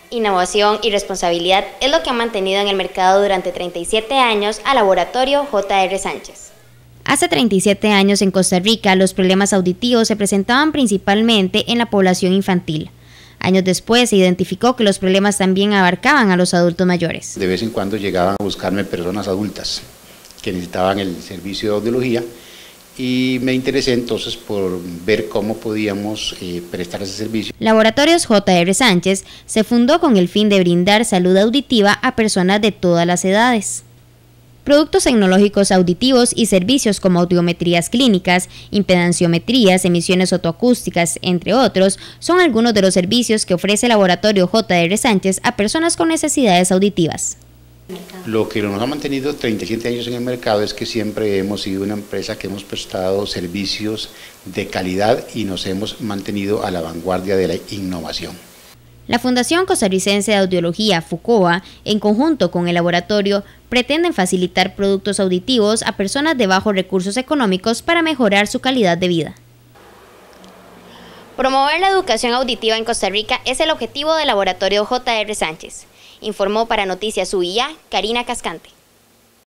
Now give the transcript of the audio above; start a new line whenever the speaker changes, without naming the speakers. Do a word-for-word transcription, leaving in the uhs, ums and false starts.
Innovación y responsabilidad es lo que ha mantenido en el mercado durante treinta y siete años al Laboratorio J R Sánchez.
Hace treinta y siete años en Costa Rica los problemas auditivos se presentaban principalmente en la población infantil. Años después se identificó que los problemas también abarcaban a los adultos mayores.
De vez en cuando llegaban a buscarme personas adultas que necesitaban el servicio de audiología y me interesé entonces por ver cómo podíamos eh, prestar ese servicio.
Laboratorios J R Sánchez se fundó con el fin de brindar salud auditiva a personas de todas las edades. Productos tecnológicos auditivos y servicios como audiometrías clínicas, impedanciometrías, emisiones otoacústicas, entre otros, son algunos de los servicios que ofrece el Laboratorio J R Sánchez a personas con necesidades auditivas.
Lo que nos ha mantenido treinta y siete años en el mercado es que siempre hemos sido una empresa que hemos prestado servicios de calidad y nos hemos mantenido a la vanguardia de la innovación.
La Fundación Costarricense de Audiología, FUCOA, en conjunto con el laboratorio, pretenden facilitar productos auditivos a personas de bajos recursos económicos para mejorar su calidad de vida.
Promover la educación auditiva en Costa Rica es el objetivo del Laboratorio J R Sánchez, informó para Noticias U I A Karina Cascante.